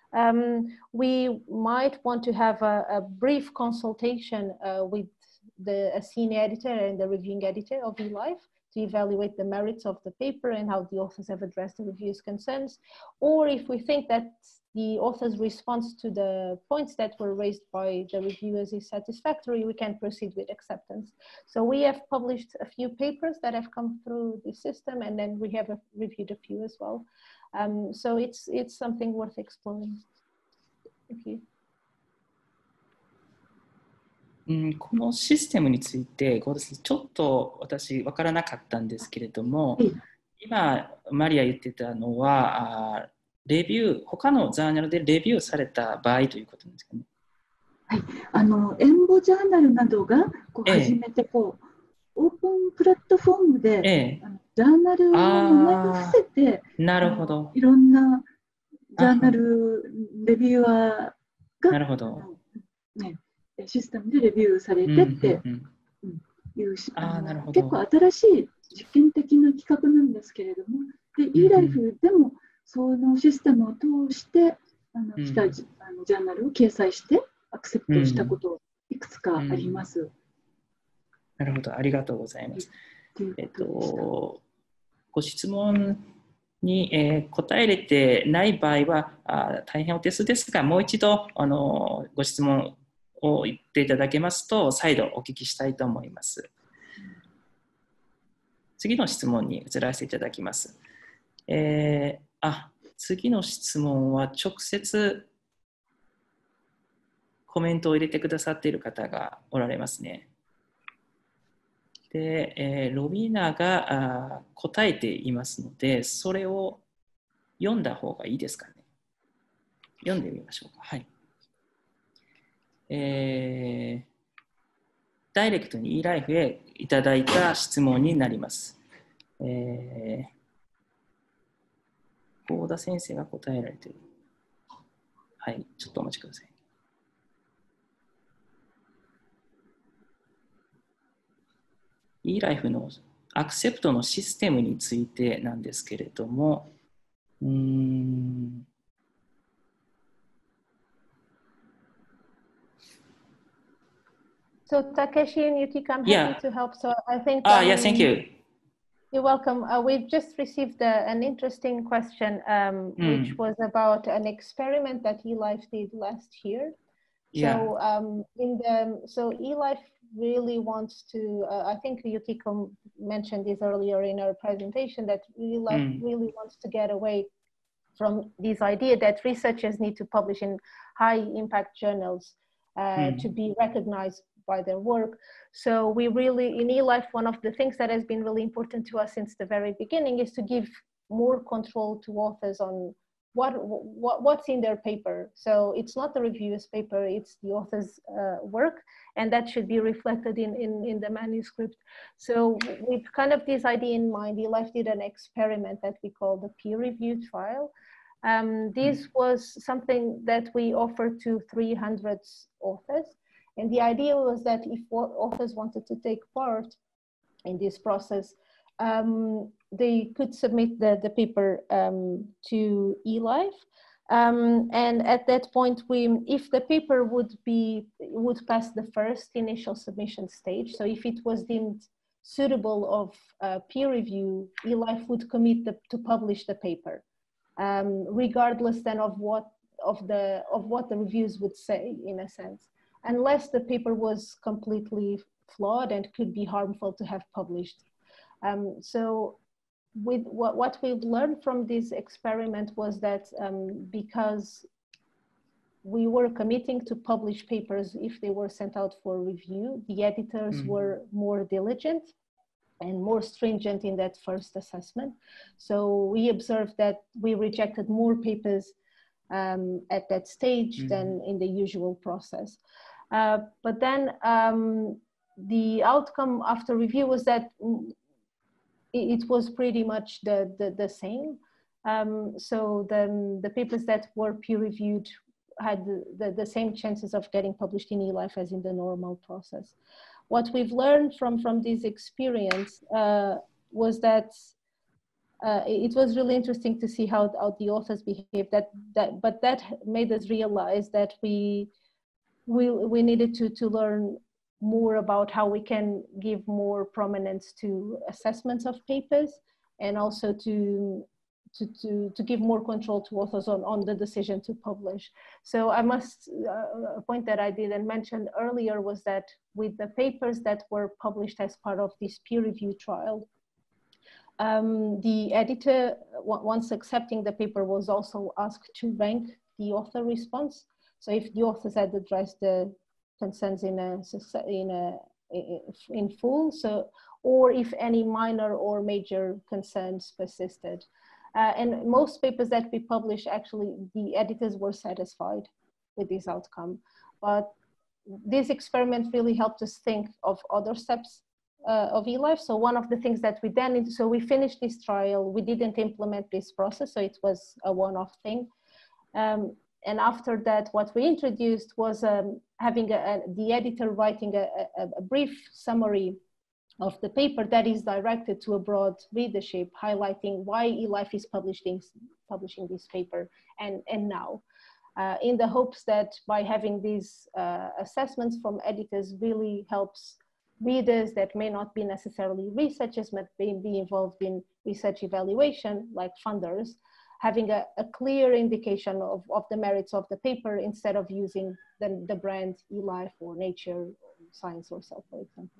We might want to have a brief consultation with a senior editor and the reviewing editor of eLife to evaluate the merits of the paper and how the authors have addressed the review's concerns. Or if we think that the author's response to the points that were raised by the reviewers is satisfactory, we can proceed with acceptance. So we have published a few papers that have come through the system, and then we have reviewed a few as well. So it's something worth exploring. Thank you. このシステムについてちょっと私分からなかったんですけれども、今マリア言ってたのはレビュー、他のジャーナルでレビューされた場合ということなんですかね。 はい、エンボジャーナルなどが初めてオープンプラットフォームで、ジャーナルの名前を伏せて、 なるほど、 いろんなジャーナルレビュアーがなるほど、 システムでレビューされてっていう結構新しい実験的な企画なんですけれども、で eLife でもそのシステムを通して来たジャーナルを掲載してアクセプトしたこといくつかあります。 なるほど、ありがとうございます。ご質問に、答えれてない場合は大変お手数ですが、もう一度ご質問を言っていただけますと再度お聞きしたいと思います。次の質問に移らせていただきます。次の質問は直接コメントを入れてくださっている方がおられますね。で、ロビーナが答えていますので、それを読んだ方がいいですかね。読んでみましょうか。はい。ダイレクトに eLife へいただいた質問になります。幸田先生が答えられている。はい、ちょっとお待ちください。eLife のアクセプトのシステムについてなんですけれども、 So Takeshi and Yukiko, I'm happy to help. So I think. Yeah, thank you. You're welcome. We've just received an interesting question, which was about an experiment that eLife did last year. So so eLife really wants to. I think Yukiko mentioned this earlier in our presentation, that eLife really wants to get away from this idea that researchers need to publish in high impact journals to be recognized by their work. So we really, in eLife, one of the things that has been really important to us since the very beginning is to give more control to authors on what's in their paper. So it's not the reviewer's paper, it's the author's work, and that should be reflected in the manuscript. So with kind of this idea in mind, eLife did an experiment that we call the peer review trial. This was something that we offered to 300 authors. And the idea was that if authors wanted to take part in this process, they could submit the paper to eLife. And at that point, if the paper would pass the first initial submission stage, so if it was deemed suitable of peer review, eLife would commit to publish the paper, regardless then of what the reviews would say, in a sense, unless the paper was completely flawed and could be harmful to have published. So with what we've learned from this experiment was that because we were committing to publish papers if they were sent out for review, the editors were more diligent and more stringent in that first assessment. So we observed that we rejected more papers at that stage than in the usual process. But then the outcome after review was that it was pretty much the same. So the papers that were peer-reviewed had the same chances of getting published in eLife as in the normal process. What we've learned from this experience was that it was really interesting to see how the authors behaved. But that made us realize that we needed to learn more about how we can give more prominence to assessments of papers, and also to give more control to authors on the decision to publish. So I must, a point that I didn't mention earlier was that with the papers that were published as part of this peer review trial, the editor, once accepting the paper, was also asked to rank the author response. So if the authors had addressed the consents in full, so, or if any minor or major concerns persisted. And most papers that we published, actually, the editors were satisfied with this outcome. But this experiment really helped us think of other steps of eLife. So one of the things that we then, so we finished this trial, we didn't implement this process, so it was a one-off thing. And after that, what we introduced was having the editor writing a brief summary of the paper that is directed to a broad readership, highlighting why eLife is publishing this paper and now. In the hopes that by having these assessments from editors really helps readers that may not be necessarily researchers, but be involved in research evaluation, like funders, having a clear indication of the merits of the paper instead of using the brand eLife or Nature, or Science or Cell, for example.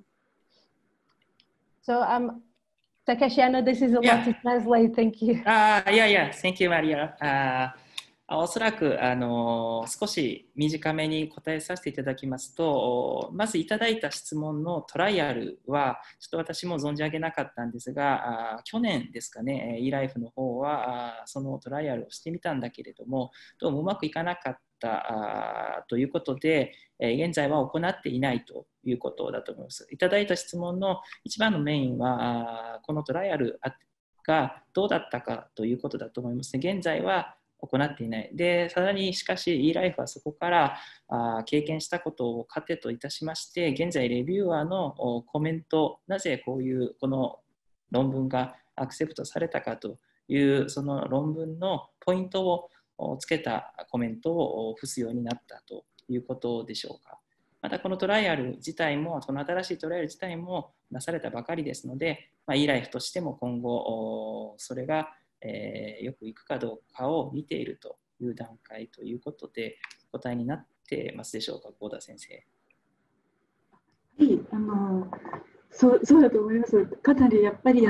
So Takeshi, I know this is a lot to translate. Thank you. Thank you, Maria. おそらく少し短めに答えさせていただきますと、まずいただいた質問のトライアルはちょっと私も存じ上げなかったんですが、去年ですかね、eLife の方はそのトライアルをしてみたんだけれども、どうもうまくいかなかったということで、現在は行っていないということだと思います。いただいた質問の一番のメインはこのトライアルがどうだったかということだと思います。現在は行っていない。で、さらにしかし eLife はそこから経験したことを糧といたしまして、現在レビューアーのコメント、なぜこの論文がアクセプトされたかというその論文のポイントをつけたコメントを付すようになったということでしょうか。またこのトライアル自体も、この新しいトライアル自体もなされたばかりですので、eLife としても今後それがよくいくかどうかを見ているという段階ということでお答えになってますでしょうか、幸田先生。 はい、そうだと思います。かなりやっぱり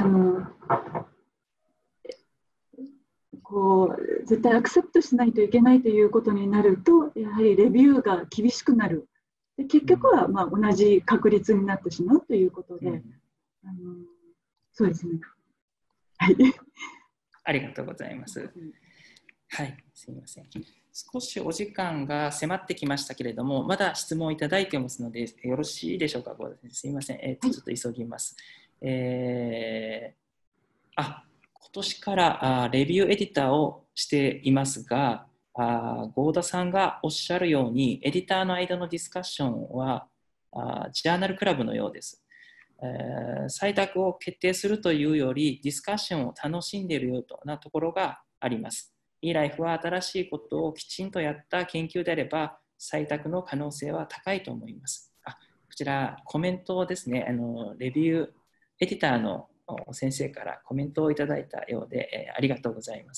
絶対アクセプトしないといけないということになると、やはりレビューが厳しくなる。で結局は同じ確率になってしまうということで、そうですね。はい。 ありがとうございます。はい、すみません。少しお時間が迫ってきましたけれども、まだ質問いただいてますので、よろしいでしょうか、すみません。ちょっと急ぎます。今年からレビューエディターをしていますが、合田さんがおっしゃるように、エディターの間のディスカッションはジャーナルクラブのようです。採択を決定するというよりディスカッションを楽しんでいるようなところがあります。eLife は新しいことをきちんとやった研究であれば採択の可能性は高いと思います。こちらコメントですね、レビューエディターの先生からコメントをいただいたようで、ありがとうございます。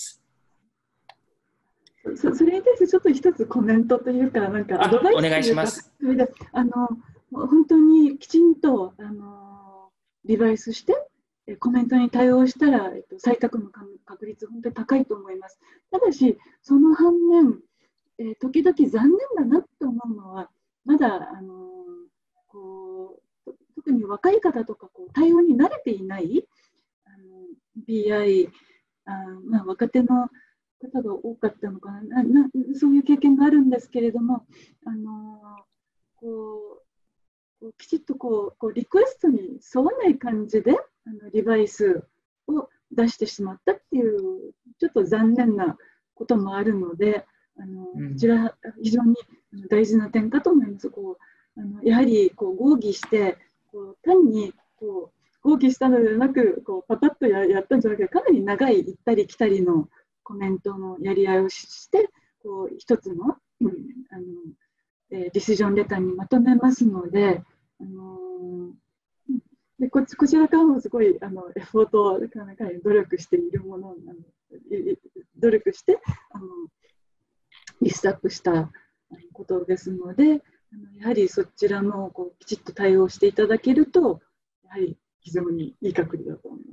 それに対してちょっと一つコメントというか、なんかアドバイスというか、 お願いします。 本当にきちんとリバイスしてコメントに対応したら、採択の確率本当に高いと思います。ただし、その反面、時々残念だなと思うのは、まだ特に若い方とか対応に慣れていないBI、若手の方が多かったのかな、そういう経験があるんですけれども、きちっとリクエストに沿わない感じでリバイスを出してしまったっていうちょっと残念なこともあるので、こちら非常に大事な点かと思います。やはり合議して単に合議したのではなくパパッとやったんじゃなくて、かなり長い行ったり来たりのコメントのやり合いをして一つのディシジョンレターにまとめますので、こちらからもすごいエフォートをかなり努力しているものなので、努力してリストアップしたことですので、やはりそちらもきちっと対応していただけると、やはり非常にいい確率だと思います。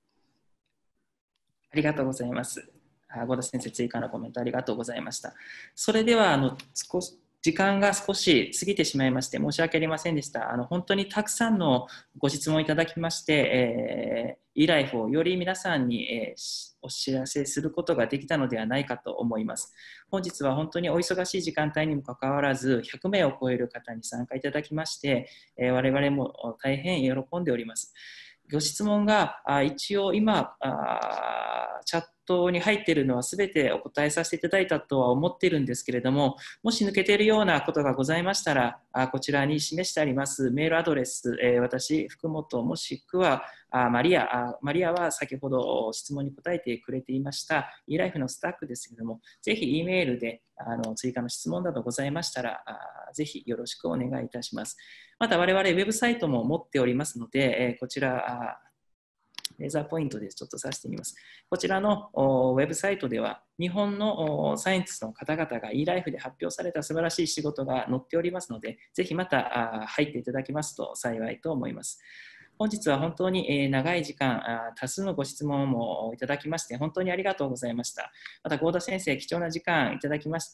ありがとうございます。合田先生、追加のコメントありがとうございました。それでは時間が少し過ぎてしまいまして申し訳ありませんでした。本当にたくさんのご質問いただきまして、eLife をより皆さんに、お知らせすることができたのではないかと思います。本日は本当にお忙しい時間帯にもかかわらず、100名を超える方に参加いただきまして、我々も大変喜んでおります。ご質問が一応今チャットに入っているのは全てお答えさせていただいたとは思っているんですけれども、もし抜けているようなことがございましたら、こちらに示してありますメールアドレス、私、福本もしくはマリアは先ほど質問に答えてくれていましたeLifeのスタッフですけれども、ぜひ E メールで追加の質問などございましたら、ぜひよろしくお願いいたします。また我々ウェブサイトも持っておりますので、こちらレーザーポイントでちょっと指してみます。こちらのウェブサイトでは、日本のサイエンティストの方々が eLife で発表された素晴らしい仕事が載っておりますので、ぜひまた入っていただきますと幸いと思います。本日は本当に長い時間、多数のご質問もいただきまして、本当にありがとうございました。また、合田先生、貴重な時間いただきまして、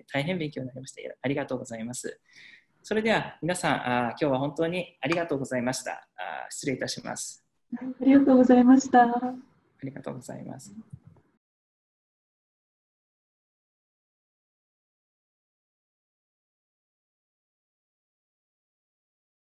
大変勉強になりまして、ありがとうございます。それでは皆さん、今日は本当にありがとうございました。失礼いたします。 ありがとうございました。 ありがとうございます。